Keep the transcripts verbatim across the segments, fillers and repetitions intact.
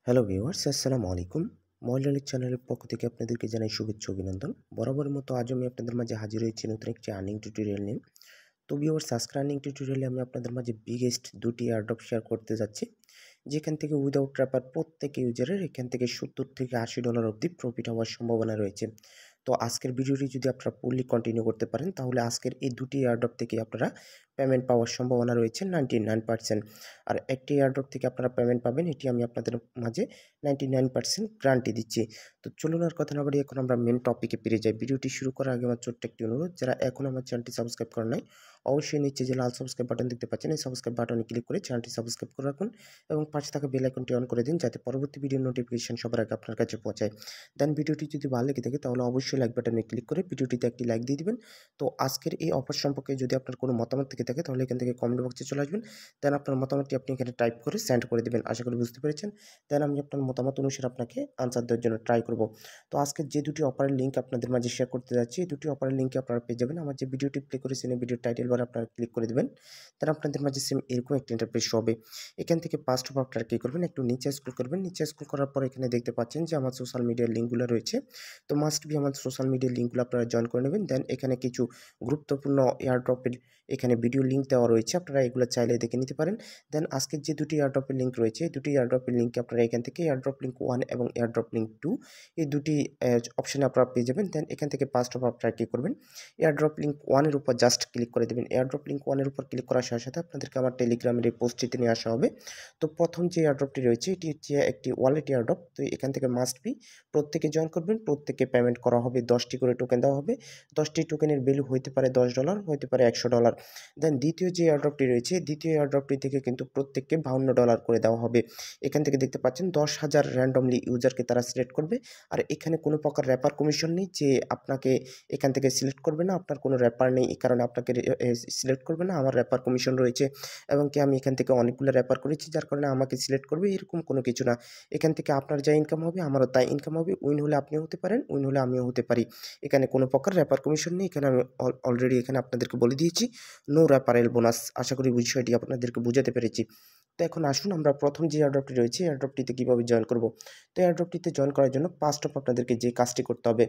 Hello viewers, আসসালামু আলাইকুম। ময়লালিক চ্যানেলের পক্ষ থেকে আপনাদেরকে জানাই শুভেচ্ছা অভিনন্দন। বরাবরের মতো আজ আমি আপনাদের মাঝে হাজির হয়েছি নতুন একটি আর্নিং টিউটোরিয়াল নিয়ে। তো ভিউয়ার্স, আজকের আর্নিং টিউটোরিয়ালে আমি আপনাদের মাঝে বিগেস্ট দুটি এয়ারড্রপ শেয়ার করতে যাচ্ছি, যেখান থেকে উইদাউট ট্র্যাপার প্রত্যেক ইউজারের এখান থেকে সত্তর থেকে আশি ডলার অবধি প্রফিট হওয়ার সম্ভাবনা রয়েছে। তো আজকের ভিডিওটি যদি আপনারা ফুললি কন্টিনিউ করতে পারেন, তাহলে আজকের এই দুটি এয়ারড্রপ থেকে আপনারা পেমেন্ট পাওয়ার সম্ভাবনা রয়েছে নাইনটি নাইন পার্সেন্ট। আর একটি এয়ারড্রপ থেকে আপনারা পেমেন্ট পাবেন, এটি আমি আপনাদের মাঝে নাইনটি নাইন পার্সেন্ট গ্যারান্টি দিচ্ছি। তো চলুন আর কথা না বাড়িয়ে এখন আমরা মেন টপিকে ফিরে যাই। ভিডিওটি শুরু করার আগে আমার ছোট্ট একটি অনুরোধ, যারা এখন আমার চ্যানেলটি সাবস্ক্রাইব করেন নাই, অবশ্যই নিচে যে লাল সাবস্ক্রাইব বাটন দেখতে পাচ্ছেন, এই সাবস্ক্রাইব বাটনে ক্লিক করে চ্যানেলটি সাবস্ক্রাইব করে রাখুন এবং পাশে থাকা বেল আইকনটি অন করে দিন, যাতে পরবর্তী ভিডিও নোটিফিকেশন সবার আগে আপনার কাছে পৌঁছায়। দেন ভিডিওটি যদি ভালো লেগে থাকে তাহলে অবশ্যই লাইক বাটনে ক্লিক করে ভিডিওটিতে একটি লাইক দিয়ে দিবেন। তো আজকের এই অফার সম্পর্কে যদি আপনার কোনো মতামত থেকে থাকে তাহলে এখান থেকে কমেন্ট বক্সে চলে আসবেন। দেন আপনার মতামতটি আপনি এখানে টাইপ করে সেন্ড করে দেবেন। আশা করি বুঝতে পেরেছেন। দেন আমি আপনার মতামত অনুসারে আপনাকে আনসার দেওয়ার জন্য ট্রাই করব। তো আজকে যে দুটি অফারের লিঙ্ক আপনাদের মাঝে শেয়ার করতে যাচ্ছি, এই দুটি অফারের লিঙ্কে আপনারা পেয়ে যাবেন। আমার যে ভিডিওটি প্লে করেছেন এই ভিডিওর টাইটেল বার আপনারা ক্লিক করে দেবেন। দেন আপনাদের মাঝে সেম এরকম একটি ইন্টারফেস হবে। এখান থেকে ফার্স্ট অফ আপনারা কী করবেন, একটু নিচে স্ক্রল করবেন। নিচে স্ক্রল করার পর এখানে দেখতে পাচ্ছেন যে আমার সোশ্যাল মিডিয়ার লিঙ্কগুলো রয়েছে। তো মাস্ট বি আমার সোশ্যাল মিডিয়ার লিঙ্কগুলো আপনারা জয়েন করে নেবেন। দেন এখানে কিছু গুরুত্বপূর্ণ এয়ারড্রপের এখানে ভিডিও লিঙ্ক দেওয়া রয়েছে, আপনারা এগুলো চাইলে দেখে নিতে পারেন। দেন আজকের যে দুটি এয়ারড্রপের লিঙ্ক রয়েছে, এই দুটি এয়ারড্রপের লিঙ্কে আপনারা এখান থেকে এয়ারড্রপ লিঙ্ক ওয়ান এবং এয়ারড্রপ লিঙ্ক টু এই দুটি অপশানে আপনারা পেয়ে যাবেন। দেন এখান থেকে ফার্স্ট অফ আপনারা কী করবেন, এয়ারড্রপ লিঙ্ক ওয়ানের উপর জাস্ট ক্লিক করে দেবেন। এয়ারড্রপ লিঙ্ক ওয়ানের উপর ক্লিক করার সাথে সাথে আপনাদেরকে আমার টেলিগ্রামের এই পোস্টটিতে নিয়ে আসা হবে। তো প্রথম যে এয়ারড্রপটি রয়েছে এটি হচ্ছে একটি ওয়ালেট এয়ারড্রপ। তো এখান থেকে মাস্ট বি প্রত্যেকে জয়েন করবেন, প্রত্যেকে পেমেন্ট করা হবে, দশটি করে টোকেন দেওয়া হবে। দশটি টোকেনের ভ্যালু হইতে পারে দশ ডলার, হইতে পারে একশো ডলার। দেন দ্বিতীয় যে এয়ারড্রপটি রয়েছে, দ্বিতীয় এয়ারড্রপটি থেকে কিন্তু প্রত্যেককে বাউন্ন ডলার করে দেওয়া হবে। এখান থেকে দেখতে পাচ্ছেন দশ হাজার র্যান্ডমলি ইউজারকে তারা সিলেক্ট করবে। আর এখানে কোনো প্রকার র্যাপার কমিশন নেই যে আপনাকে এখান থেকে সিলেক্ট করবে না, আপনার কোনো র্যাপার নেই এই কারণে আপনাকে সিলেক্ট করবে না। আমার র্যাপার কমিশন রয়েছে এবং কি আমি এখান থেকে অনেকগুলো র্যাপার করেছি, যার কারণে আমাকে সিলেক্ট করবে এরকম কোনো কিছু না। এখান থেকে আপনার যা ইনকাম হবে আমারও তাই ইনকাম হবে। উইন হলে আপনিও হতে পারেন, উইন হলে আমিও হতে পারি। এখানে কোনো প্রকার র্যাপার কমিশন নেই। এখানে আমি অলরেডি এখানে আপনাদেরকে বলে দিয়েছি নো র্যাপারেল বোনাস। আশা করি বিষয়টি আপনাদেরকে বুঝাতে পেরেছি। তো এখন আসুন আমরা প্রথম যে এয়ারড্রপটি রয়েছে এয়ারড্রপটিতে কীভাবে জয়েন করব। তো এয়ারড্রপটিতে জয়েন করার জন্য ফার্স্ট অফ আপনাদেরকে যে কাজটি করতে হবে,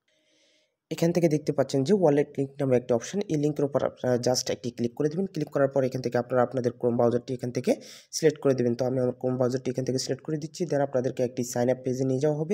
এখান থেকে দেখতে পাচ্ছেন যে ওয়ালেট লিঙ্ক নামে একটা অপশন, এই লিঙ্কের উপর আপনারা জাস্ট একটি ক্লিক করে দেবেন। ক্লিক করার পর এখান থেকে আপনারা আপনাদের ক্রোম ব্রাউজারটি এখান থেকে সিলেক্ট করে দেবেন। তো আমি আমার ক্রোম ব্রাউজারটি এখান থেকে সিলেক্ট করে দিচ্ছি। দেন আপনাদেরকে একটি সাইন আপ পেজে নিয়ে যাওয়া হবে।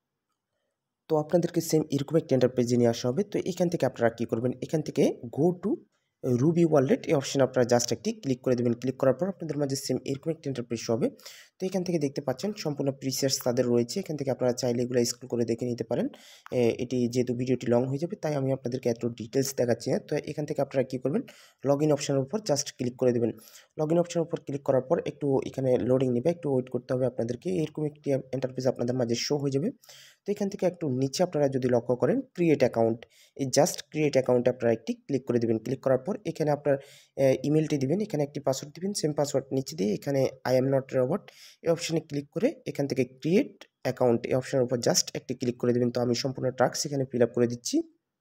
তো আপনাদেরকে সেম এরকম একটি ইন্টারফেসে নিয়ে আসা হবে। তো এখান থেকে আপনারা কী করবেন, এখান থেকে গো টু রুবি ওয়ালেট এই অপশানে আপনারা জাস্ট একটি ক্লিক করে দেবেন। ক্লিক করার পর আপনাদের মাঝে সেম এরকম একটি ইন্টারফেস হবে। তো এখান থেকে দেখতে পাচ্ছেন সম্পূর্ণ প্রিসেটস তাদের রয়েছে। এখান থেকে আপনারা চাইলে এগুলো স্ক্রল করে দেখে নিতে পারেন। এটি যেহেতু ভিডিওটি লং হয়ে যাবে তাই আমি আপনাদেরকে এত ডিটেলস দেখাচ্ছি না। তো এখান থেকে আপনারা কী করবেন, লগ ইন অপশানের উপর জাস্ট ক্লিক করে দেবেন। লগ ইন অপশানের উপর ক্লিক করার পর একটু এখানে লোডিং নেবে, একটু ওয়েট করতে হবে আপনাদেরকে। এরকম একটি ইন্টারফেস আপনাদের মাঝে শো হয়ে যাবে। তো এখান থেকে একটু নিচে আপনারা যদি লক্ষ্য করেন ক্রিয়েট অ্যাকাউন্ট, এই জাস্ট ক্রিয়েট অ্যাকাউন্টে আপনারা একটি ক্লিক করে দেবেন। ক্লিক করার পর এখানে আপনার ইমেলটি দিবেন, এখানে একটি পাসওয়ার্ড দিবেন, সেম পাসওয়ার্ড নিচে দিয়ে এখানে আই এম নট রোবট এই অপশানে ক্লিক করে এখান থেকে ক্রিয়েট অ্যাকাউন্ট এই অপশানের উপর জাস্ট একটি ক্লিক করে দেবেন। তো আমি সম্পূর্ণ টাস্ক এখানে ফিল আপ করে দিচ্ছি।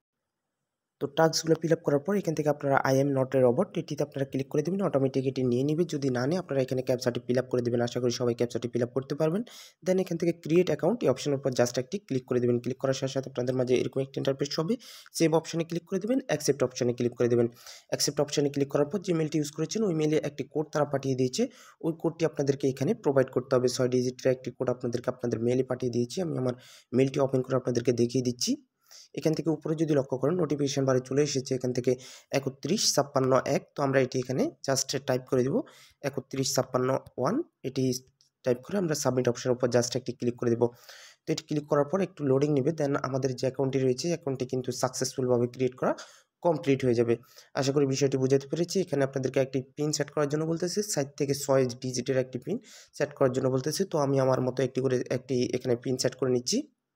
তো টাস্কগুলো ফিল আপ করার পর এখান থেকে আপনারা I am not a robot এটিতে আপনারা ক্লিক করে দেবেন, অটোমেটিক এটি নিয়ে নেবে। যদি না নেয় আপনারা এখানে ক্যাপচাটি ফিল আপ করে দেবেন। আশা করি সবাই ক্যাপচাটি ফিল আপ করতে পারবেন। দেন এখান থেকে ক্রিয়েট অ্যাকাউন্ট এই অপশনের উপর জাস্ট একটি ক্লিক করে দেবেন। ক্লিক করার সাথে সাথে আপনাদের মাঝে এরকম একটি ইন্টারফেস হবে। সেভ অপশনে ক্লিক করে দেবেন, অ্যাকসেপ্ট অপশনে ক্লিক করে দেবেন। অ্যাকসেপ্ট অপশনে ক্লিক করার পর যে মেলটি ইউজ করেছেন ওই মেলে একটি কোড তারা পাঠিয়ে দিয়েছে, ওই কোডটি আপনাদেরকে এখানে প্রোভাইড করতে হবে। ছয় ডিজিটের একটি কোড আপনাদেরকে আপনাদের মেলে পাঠিয়ে দিয়েছি। আমি আমার মেলটি ওপেন করে আপনাদেরকে দেখিয়ে দিচ্ছি। এখান থেকে উপরে যদি লক্ষ্য করেন নোটিফিকেশন বারে চলে এসেছে এখান থেকে একত্রিশ ছাপ্পান্ন এক। তো আমরা এটি এখানে জাস্ট টাইপ করে দেবো একত্রিশ ছাপ্পান্ন ওয়ান। এটি টাইপ করে আমরা সাবমিট অপশনের উপর জাস্ট একটি ক্লিক করে দেবো। তো এটি ক্লিক করার পর একটু লোডিং নেবে। দেন আমাদের যে অ্যাকাউন্টটি রয়েছে অ্যাকাউন্টটি কিন্তু সাকসেসফুলভাবে ক্রিয়েট করা কমপ্লিট হয়ে যাবে। আশা করি বিষয়টি বুঝাতে পেরেছি। এখানে আপনাদেরকে একটি পিন সেট করার জন্য বলতেছে, সাইড থেকে ছয় ডিজিটের একটি পিন সেট করার জন্য বলতেছে। তো আমি আমার মতো একটি করে একটি এখানে পিন সেট করে নিচ্ছি।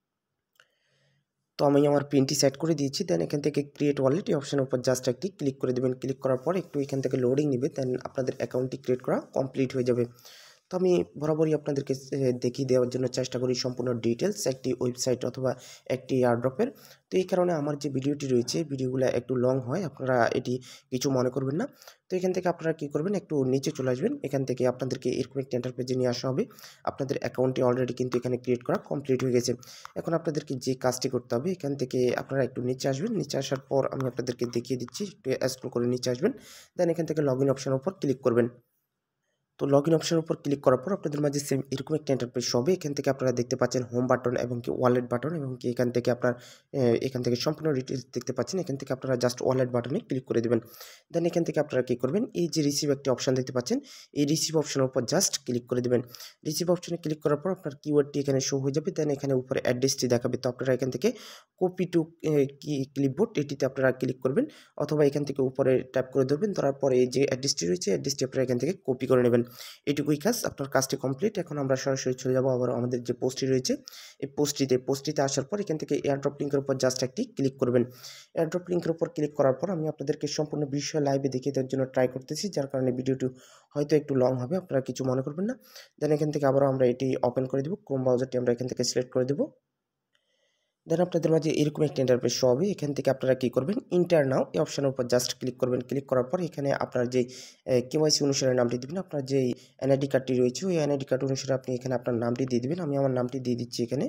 তো আমি আমার পিনটি সেট করে দিয়েছি। দেন এখান থেকে ক্রিয়েট ওয়ালেট এই অপশনের উপর জাস্ট একটি ক্লিক করে দেবেন। ক্লিক করার পর একটু এখান থেকে লোডিং নেবে। দেন আপনাদের অ্যাকাউন্টটি ক্রিয়েট করা কমপ্লিট হয়ে যাবে। তো আমি বরাবরই আপনাদেরকে এ দেখিয়ে দেওয়ার জন্য চেষ্টা করি সম্পূর্ণ ডিটেইলস একটি ওয়েবসাইট অথবা একটি এয়ারড্রপের। তো এই কারণে আমার যে ভিডিওটি রয়েছে, ভিডিওগুলা একটু লং হয়। আপনারা এটি কিছু মনে করবেন না। তো এখান থেকে আপনারা কি করবেন, একটু নিচে চলে আসবেন। এখান থেকে আপনাদেরকে এরকম একটি ইন্টারফেসে নিয়ে আসা হবে। আপনাদের অ্যাকাউন্টটি অলরেডি কিন্তু এখানে ক্রিয়েট করা কমপ্লিট হয়ে গেছে। এখন আপনাদেরকে যে কাজটি করতে হবে, এখান থেকে আপনারা একটু নিচে আসবেন। নিচে আসার পর আমি আপনাদেরকে দেখিয়ে দিচ্ছি। একটু স্ক্রল করে নিচে আসবেন। দেন এখান থেকে লগইন অপশনের উপর ক্লিক করবেন। তো লগইন অপশনের উপর ক্লিক করার পর আপনাদের মাঝে সেম এরকম একটা ইন্টারফেস হবে। এখান থেকে আপনারা দেখতে পাচ্ছেন হোম বাটন এবং কি ওয়ালেট বাটন এবং কি এখান থেকে আপনার এ এখান থেকে সম্পূর্ণ ডিটেইলস দেখতে পাচ্ছেন। এখান থেকে আপনারা জাস্ট ওয়ালেট বাটনে ক্লিক করে দিবেন। দেন এখান থেকে আপনারা কি করবেন, এই যে রিসিভ একটি অপশন দেখতে পাচ্ছেন, এই রিসিভ অপশনের উপর জাস্ট ক্লিক করে দিবেন। রিসিভ অপশনে ক্লিক করার পর আপনার কিওয়ার্ডটি এখানে শো হয়ে যাবে। দেন এখানে উপরে অ্যাড্রেসটি দেখাবে। তো আপনারা এখান থেকে কপি টু এ কি ক্লিপবোর্ড এটিতে আপনারা ক্লিক করবেন অথবা এখান থেকে উপরে ট্যাপ করে ধরবেন। ধরার পরে এই যে অ্যাড্রেসটি রয়েছে, অ্যাড্রেসটি আপনারা এখান থেকে কপি করে নেবেন। এটুকুই কাজ, আপনার কাজটি কমপ্লিট। এখন আমরা সরাসরি চলে যাব আবার আমাদের যে পোস্টটি রয়েছে, এই পোস্টটিতে পোস্টটিতে আসার পর এখান থেকে এয়ারড্রপ লিঙ্কের উপর জাস্ট একটি ক্লিক করবেন। এয়ারড্রপ লিঙ্কের উপর ক্লিক করার পর আমি আপনাদেরকে সম্পূর্ণ বিষয় লাইভে দেখিয়ে দেওয়ার জন্য ট্রাই করতেছি, যার কারণে ভিডিওটি হয়তো একটু লং হবে, আপনারা কিছু মনে করবেন না। দেন এখান থেকে আবারও আমরা এটি ওপেন করে দেব। ক্রোম ব্রাউজারটি আমরা এখান থেকে সিলেক্ট করে দেব। দেন আপনাদের মাঝে এরকম একটা ইন্টারফেস শো হবে। এখান থেকে আপনারা কি করবেন, ইন্টার নাও এই অপশনের উপর জাস্ট ক্লিক করবেন। ক্লিক করার পর এখানে আপনার যে কেওয়াইসি অনুসারে নামটি দিবেন, আপনার যে এনআইডি কার্ডটি রয়েছে ওই এনআইডি কার্ড অনুসারে আপনি এখানে আপনার নামটি দিয়ে দিবেন। আমি আমার নামটি দিয়ে দিচ্ছি এখানে।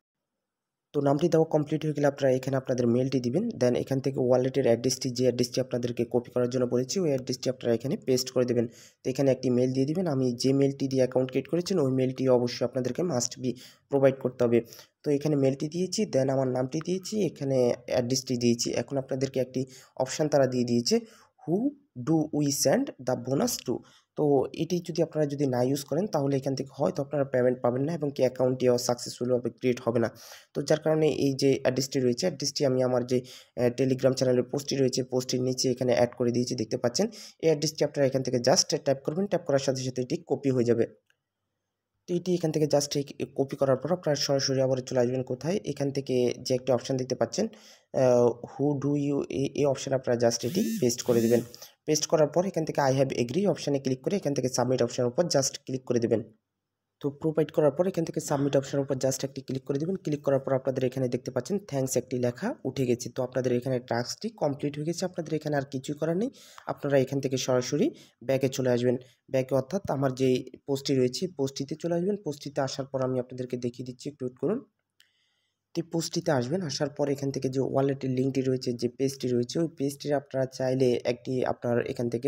তো নামটি দেওয়া কমপ্লিট হয়ে গেলে আপনারা এখানে আপনাদের মেলটি দিবেন। দেন এখান থেকে ওয়ালেটের অ্যাড্রেসটি, যে অ্যাড্রেসটি আপনাদেরকে কপি করার জন্য বলেছি ওই অ্যাড্রেসটি আপনারা এখানে পেস্ট করে দেবেন। তো এখানে একটি মেল দিয়ে দিবেন। আমি যে মেলটি দিয়ে অ্যাকাউন্ট ক্রিয়েট করেছেন ওই মেলটি অবশ্যই আপনাদেরকে মাস্ট বি প্রোভাইড করতে হবে। তো এখানে মেলটি দিয়েছি, দেন আমার নামটি দিয়েছি, এখানে অ্যাড্রেসটি দিয়েছি। এখন আপনাদেরকে একটি অপশান তারা দিয়ে দিয়েছে, who do we send the bonus to. তো এটি যদি আপনারা যদি না ইউজ করেন তাহলে এখান থেকে হয়তো আপনারা পেমেন্ট পাবেন না এবং কি অ্যাকাউন্টটিও সাকসেসফুলভাবে ক্রিয়েট হবে না। তো যার কারণে এই যে অ্যাড্রেসটি রয়েছে, অ্যাড্রেসটি আমি আমার যে টেলিগ্রাম চ্যানেলের পোস্টটি রয়েছে পোস্টটির নিচে এখানে অ্যাড করে দিয়েছি, দেখতে পাচ্ছেন। এই অ্যাড্রেসটি আপনারা এখান থেকে জাস্ট ট্যাপ করবেন। ট্যাপ করার সাথে সাথে এটি কপি হয়ে যাবে। তো এটি এখান থেকে জাস্ট কপি করার পর আপনারা সরাসরি আবার চলে আসবেন কোথায়, এখান থেকে যে একটা অপশান দেখতে পাচ্ছেন হু ডু ইউ, এই অপশানে আপনারা জাস্ট এটি পেস্ট করে দেবেন। পেস্ট করার পর এখান থেকে আই হ্যাভ এগ্রি অপশানে ক্লিক করে এখান থেকে সাবমিট অপশানের উপর জাস্ট ক্লিক করে দেবেন। তো প্রোভাইড করার পর এখান থেকে সাবমিট অপশনের উপর জাস্ট একটি ক্লিক করে দেবেন। ক্লিক করার পর আপনাদের এখানে দেখতে পাচ্ছেন থ্যাঙ্কস একটি লেখা উঠে গেছে। তো আপনাদের এখানে টাস্কটি কমপ্লিট হয়ে গেছে। আপনাদের এখানে আর কিছুই করার নেই। আপনারা এখান থেকে সরাসরি ব্যাকে চলে আসবেন। ব্যাকে অর্থাৎ আমার যে পোস্টটি রয়েছে পোস্টটিতে চলে আসবেন। পোস্টটিতে আসার পর আমি আপনাদেরকে দেখিয়ে দিচ্ছি, একটু ওয়েট করুন। তো এই পোস্টটিতে আসবেন, আসার পর এখান থেকে যে ওয়ালেটের লিঙ্কটি রয়েছে, যে পেজটি রয়েছে ওই পেজটির আপনারা চাইলে একটি আপনার এখান থেকে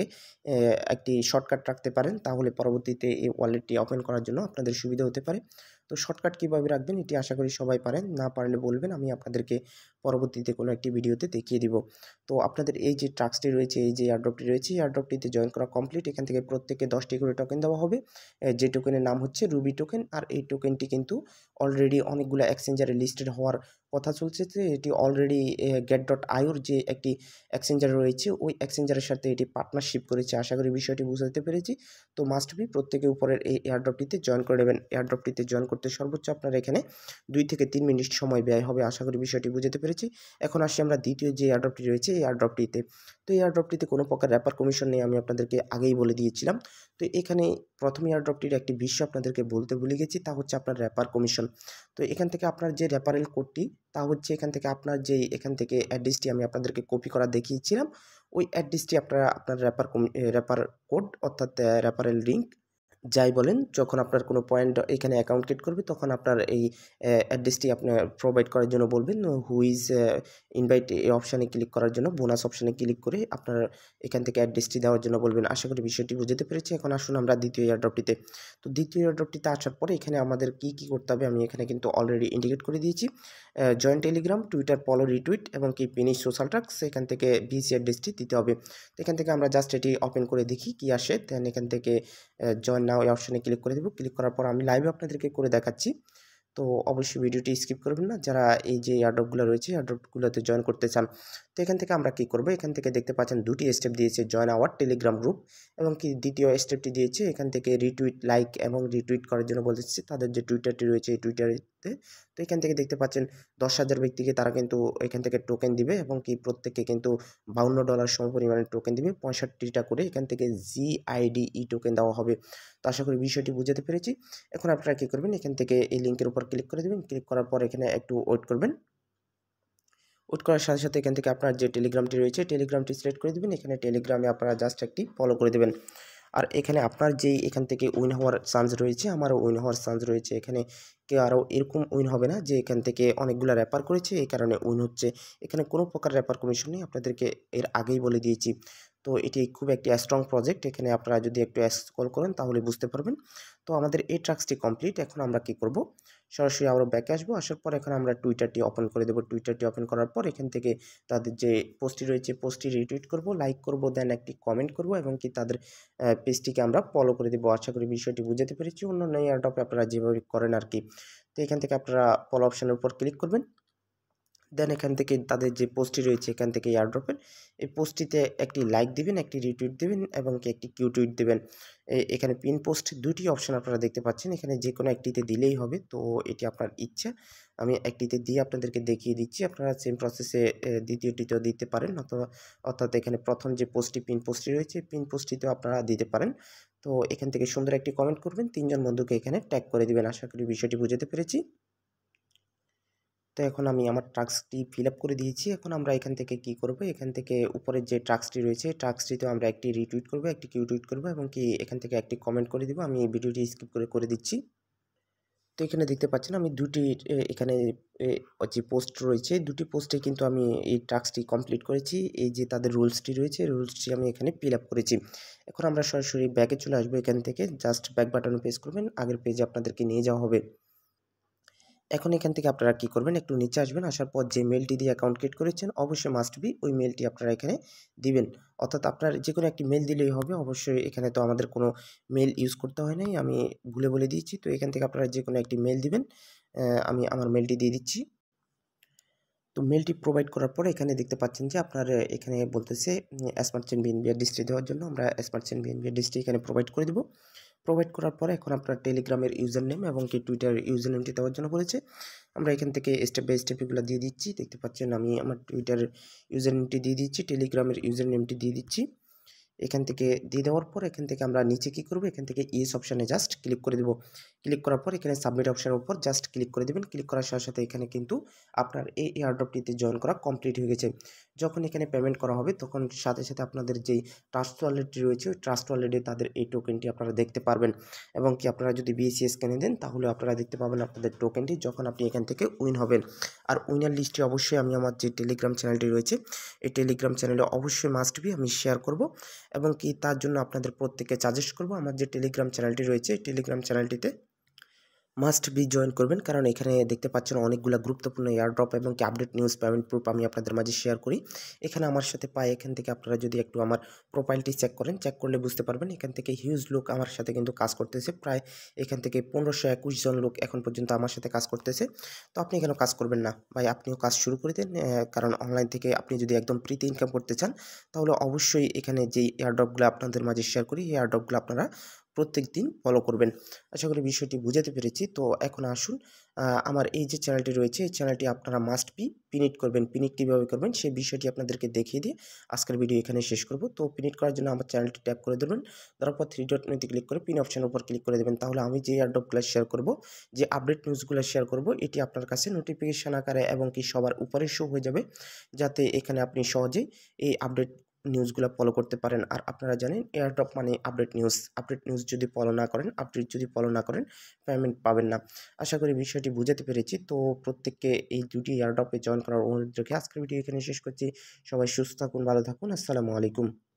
একটি শর্টকাট রাখতে পারেন, তাহলে পরবর্তীতে এই ওয়ালেটটি ওপেন করার জন্য আপনাদের সুবিধা হতে পারে। তো শর্টকাট কীভাবে রাখবেন এটি আশা করি সবাই পারেন, না পারলে বলবেন, আমি আপনাদেরকে পরবর্তীতে কোনো একটি ভিডিওতে দেখিয়ে দিব। তো আপনাদের এই যে টাস্কটি রয়েছে, এই যে এয়ারড্রপটি রয়েছে, এই এয়ারড্রপটিতে জয়েন করা কমপ্লিট। এখান থেকে প্রত্যেকে দশটি করে টোকেন দেওয়া হবে, যে টোকেনের নাম হচ্ছে রুবি টোকেন। আর এই টোকেনটি কিন্তু অলরেডি অনেকগুলো এক্সচেঞ্জারে লিস্টেড হওয়ার কথা চলছে, যে এটি অলরেডি গেট ডট আইওর যে একটি এক্সচেঞ্জার রয়েছে ওই এক্সচেঞ্জারের সাথে এটি পার্টনারশিপ করেছে। আশা করি বিষয়টি বুঝতে পেরেছি। তো মাস্ট বি প্রত্যেকে উপরের এই এয়ারড্রপটিতে জয়েন করে নেবেন। এয়ারড্রপটিতে জয়েন করতে সর্বোচ্চ আপনার এখানে দুই থেকে তিন মিনিট সময় ব্যয় হবে। আশা করি বিষয়টি বুঝতে পেরেছি। এখন আসি আমরা দ্বিতীয় যে এয়ারড্রপটি রয়েছে এই এয়ারড্রপটিতে। তো এই এয়ারড্রপটিতে কোনো প্রকার র্যাপার কমিশন নেই, আমি আপনাদেরকে আগেই বলে দিয়েছিলাম। তো এখানে প্রথম এয়ারড্রপটির একটি বিষয় আপনাদেরকে বলতে ভুলে গেছি, তা হচ্ছে আপনার র্যাপার কমিশন। তো এখান থেকে আপনার যে রেফারেল কোডটি, তা হচ্ছে এখান থেকে আপনার যে এখান থেকে অ্যাড্রেসটি আমি আপনাদেরকে কপি করা দেখিয়েছিলাম ওই অ্যাড্রেসটি আপনারা আপনার র্যাপার কমি র্যাপার কোড অর্থাৎ রেফারেল লিঙ্ক যাই বলেন, যখন আপনার কোনো পয়েন্ট এখানে অ্যাকাউন্ট ক্রিয়েট করবে তখন আপনার এই অ্যাড্রেসটি আপনার প্রোভাইড করার জন্য বলবেন। হু ইজ ইনভাইট এই অপশানে ক্লিক করার জন্য বোনাস অপশানে ক্লিক করে আপনার এখান থেকে অ্যাড্রেসটি দেওয়ার জন্য বলবেন। আশা করি বিষয়টি বুঝতে পেরেছি। এখন আসুন আমরা দ্বিতীয় এয়ারড্রপটিতে। তো দ্বিতীয় এয়ারড্রপটিতে আসার পরে এখানে আমাদের কী কী করতে হবে আমি এখানে কিন্তু অলরেডি ইন্ডিকেট করে দিয়েছি। Join Telegram, Twitter follow, retweet এবং কি ফিনিশ সোশ্যাল ট্রাক্স, এখান থেকে ভিসি অ্যাড্রেসটি দিতে হবে। তো এখান থেকে আমরা জাস্ট এটি ওপেন করে দেখি কি আসে। দেন এখান থেকে জয়েন নাও এই অপশানে ক্লিক করে দেবো। ক্লিক করার পর আমি লাইভে আপনাদেরকে করে দেখাচ্ছি। তো অবশ্যই ভিডিওটি স্কিপ করবেন না যারা এই যে এয়ারড্রপগুলো রয়েছে এয়ারড্রপগুলোতে জয়েন করতে চান। তো এখান থেকে আমরা কি করব, এখান থেকে দেখতে পাচ্ছেন দুটি স্টেপ দিয়েছে, জয়েন আওয়ার টেলিগ্রাম গ্রুপ এবং কি দ্বিতীয় স্টেপটি দিয়েছে এখান থেকে রিটুইট, লাইক এবং রিটুইট করার জন্য বলতেছে তাদের যে টুইটারটি রয়েছে এই টুইটারেতে। তো এখান থেকে দেখতে পাচ্ছেন দশ হাজার ব্যক্তিকে তারা কিন্তু এখান থেকে টোকেন দিবে এবং কি প্রত্যেককে কিন্তু বাউন্ন ডলার সম পরিমাণে টোকেন দিবে, পঁয়ষট্টিটা করে এখান থেকে জিআইডিই টোকেন দেওয়া হবে। তো আশা করি বিষয়টি বুঝাতে পেরেছি। এখন আপনারা কী করবেন, এখান থেকে এই লিঙ্কের উপর ক্লিক করে দেবেন, ক্লিক করার পর এখানে একটু ওয়েট করবেন। ওয়েট করার সাথে সাথে এখান থেকে আপনার যে টেলিগ্রামটি রয়েছে টেলিগ্রামটি সিলেক্ট করে দেবেন। এখানে টেলিগ্রামে আপনারা জাস্ট একটি ফলো করে দেবেন। আর এখানে আপনার যেই এখান থেকে উইন হওয়ার চান্স রয়েছে, আমারও উইন হওয়ার চান্স রয়েছে। এখানে কেউ আরও এরকম উইন হবে না যে এখান থেকে অনেকগুলো র্যাপার করেছে এই কারণে উইন হচ্ছে। এখানে কোনো প্রকার র্যাপার কমিশন নেই, আপনাদেরকে এর আগেই বলে দিয়েছি। তো এটি খুব একটি স্ট্রং প্রজেক্ট, এখানে আপনারা যদি একটু স্ক্রল করেন তাহলে বুঝতে পারবেন। তো আমাদের এই টাস্কটি কমপ্লিট। এখন আমরা কি করব, সরাসরি আবার ব্যাকে আসবো। আসার পর এখন আমরা টুইটারটি ওপেন করে দেবো। টুইটারটি ওপেন করার পর এখান থেকে তাদের যে পোস্টটি রয়েছে পোস্টটি রিটুইট করব, লাইক করব, দেন একটি কমেন্ট করব এবং কি তাদের পেজটিকে আমরা ফলো করে দেবো। আশা করি বিষয়টি বুঝাতে পেরেছি। অন্যান্য এয়ারড্রপে আপনারা যেভাবে করেন আর কি। তো এখান থেকে আপনারা ফলো অপশানের উপর ক্লিক করবেন। দেন এখান থেকে তাদের যে পোস্টটি রয়েছে এখান থেকে এয়ারড্রপের এই পোস্টটিতে একটি লাইক দিবেন, একটি রিটুইট দিবেন এবং কি একটি কিউ টুইট দেবেন। এখানে পিন পোস্ট দুটি অপশন আপনারা দেখতে পাচ্ছেন, এখানে যে কোনো একটিতে দিলেই হবে। তো এটি আপনার ইচ্ছা, আমি একটিতে দিয়ে আপনাদেরকে দেখিয়ে দিচ্ছি। আপনারা সেম প্রসেসে দ্বিতীয়টিতেও দিতে পারেন, অথবা অর্থাৎ এখানে প্রথম যে পোস্টটি পিন পোস্টটি রয়েছে পিন পোস্টটিতেও আপনারা দিতে পারেন। তো এখান থেকে সুন্দর একটি কমেন্ট করবেন, তিনজন বন্ধুকে এখানে ট্যাগ করে দিবেন। আশা করি বিষয়টি বুঝাতে পেরেছি। তো এখন আমি আমার টাস্কটি ফিল আপ করে দিয়েছি। এখন আমরা এখান থেকে কি করব, এখান থেকে উপরের যে টাস্কটি রয়েছে টাস্কটিতে আমরা একটি রিটুইট করব, একটি কিউ টুইট করব এবং কি এখান থেকে একটি কমেন্ট করে দিব। আমি ভিডিওটি স্কিপ করে করে দিচ্ছি। তো এখানে দেখতে পাচ্ছেন আমি দুটি এখানে যে পোস্ট রয়েছে দুটি পোস্টে কিন্তু আমি এই টাস্কটি কমপ্লিট করেছি। এই যে তাদের রুলসটি রয়েছে রুলসটি আমি এখানে ফিল আপ করেছি। এখন আমরা সরাসরি ব্যাকে চলে আসবো। এখান থেকে জাস্ট ব্যাক বাটনে প্রেস করবেন, আগের পেজে আপনাদেরকে নিয়ে যাওয়া হবে। এখন এখান থেকে আপনারা কি করবেন, একটু নিচে আসবেন। আসার পর যে মেলটি দিয়ে অ্যাকাউন্ট ক্রিয়েট করেছেন অবশ্যই মাস্ট বি ওই মেলটি আপনারা এখানে দিবেন। অর্থাৎ আপনার যে কোনো একটি মেল দিলেই হবে। অবশ্যই এখানে তো আমাদের কোনো মেল ইউজ করতে হয় নাই, আমি ভুলে বলে দিয়েছি। তো এখান থেকে আপনারা যে কোনো একটি মেল দিবেন। আমি আমার মেলটি দিয়ে দিচ্ছি। তো মেলটি প্রোভাইড করার পরে এখানে দেখতে পাচ্ছেন যে আপনার এখানে বলতেছে স্মার্ট চেইন বিএনবি অ্যাড্রেসটি দেওয়ার জন্য আমরা স্মার্ট চেইন বিএনবি অ্যাড্রেসটি এখানে প্রোভাইড করে দেবো। প্রোভাইড করার পরে এখন আপনার টেলিগ্রামের ইউজার নেম এবং কি টুইটার ইউজার নেমটি দেওয়ার জন্য বলেছে। আমরা এখান থেকে স্টেপ বাই স্টেপ এগুলো দিয়ে দিচ্ছি। দেখতে পাচ্ছেন আমি আমার টুইটার ইউজার নেমটি দিয়ে দিচ্ছি, টেলিগ্রামের ইউজার নেমটি দিয়ে দিচ্ছি। এখান থেকে দিয়ে দেওয়ার পর এখান থেকে আমরা নিচে কী করবো, এখান থেকে ইয়েস অপশানে জাস্ট ক্লিক করে দেবো। ক্লিক করার পর এখানে সাবমিট অপশানের উপর জাস্ট ক্লিক করে দেবেন। ক্লিক করার সাথে সাথে এখানে কিন্তু আপনার এই এয়ারড্রপটিতে জয়েন করা কমপ্লিট হয়ে গেছে। যখন এখানে পেমেন্ট করা হবে তখন সাথে সাথে আপনাদের যেই ট্রাস্ট ওয়ালেটটি রয়েছে ওই ট্রাস্ট ওয়ালেটে তাদের এই টোকেনটি আপনারা দেখতে পারবেন এবং কি আপনারা যদি বিএসসি স্ক্যানে দেন তাহলে আপনারা দেখতে পাবেন আপনাদের টোকেনটি যখন আপনি এখান থেকে উইন হবেন। আর উইনার লিস্টটি অবশ্যই আমি আমার যে টেলিগ্রাম চ্যানেলটি রয়েছে এই টেলিগ্রাম চ্যানেলে অবশ্যই মাস্ট বি আমি শেয়ার করব এবং কি তার জন্য আপনাদের প্রত্যেককে সাজেস্ট করব আমার যে টেলিগ্রাম চ্যানেলটি রয়েছে টেলিগ্রাম চ্যানেলটিতে মাস্ট বি জয়েন করবেন। কারণ এখানে দেখতে পাচ্ছেন অনেকগুলো গুরুত্বপূর্ণ এয়ারড্রপ এবং কি আপডেট নিউজ পেমেন্ট প্রুফ আমি আপনাদের মাঝে শেয়ার করি। এখানে আমার সাথে পাই, এখান থেকে আপনারা যদি একটু আমার প্রোফাইলটি চেক করেন, চেক করলে বুঝতে পারবেন এখান থেকে হিউজ লোক আমার সাথে কিন্তু কাজ করতেছে। প্রায় এখান থেকে পনেরোশো একুশ জন লোক এখন পর্যন্ত আমার সাথে কাজ করতেছে। তো আপনি এখানে কাজ করবেন না ভাই, আপনিও কাজ শুরু করে দেন। কারণ অনলাইন থেকে আপনি যদি একদম ফ্রিতে ইনকাম করতে চান তাহলে অবশ্যই এখানে যেই এয়ারড্রপগুলো আপনাদের মাঝে শেয়ার করি এই এয়ারড্রপগুলো আপনারা প্রত্যেক দিন ফলো করবেন। আশা করি বিষয়টি বুঝাতে পেরেছি। তো এখন আসুন আমার এই যে চ্যানেলটি রয়েছে এই চ্যানেলটি আপনারা মাস্ট বি পিনিট করবেন। পিনিট কীভাবে করবেন সেই বিষয়টি আপনাদেরকে দেখিয়ে দিয়ে আজকের ভিডিও এখানে শেষ করব। তো পিনিট করার জন্য আমার চ্যানেলটি ট্যাপ করে দেবেন, তারপর পর থ্রি ডট মেনুতে ক্লিক করে পিন অপশানের উপর ক্লিক করে দেবেন। তাহলে আমি যে এয়ারড্রপগুলো শেয়ার করব, যে আপডেট নিউজগুলো শেয়ার করব এটি আপনার কাছে নোটিফিকেশান আকারে এবং কি সবার উপরে শো হয়ে যাবে, যাতে এখানে আপনি সহজেই এই আপডেট নিউজগুলো ফলো করতে পারেন। আর আপনারা জানেন এয়ারড্রপ মানে আপডেট নিউজ, আপডেট নিউজ যদি ফলো না করেন, আপডেট যদি ফলো না করেন পেমেন্ট পাবেন না। আশা করি বিষয়টি বুঝাতে পেরেছি। তো প্রত্যেককে এই দুটি এয়ারড্রপে জয়েন করার অনুরোধ রেখে আজকের ভিডিও এখানে শেষ করছি। সবাই সুস্থ থাকুন, ভালো থাকুন, আসসালামু আলাইকুম।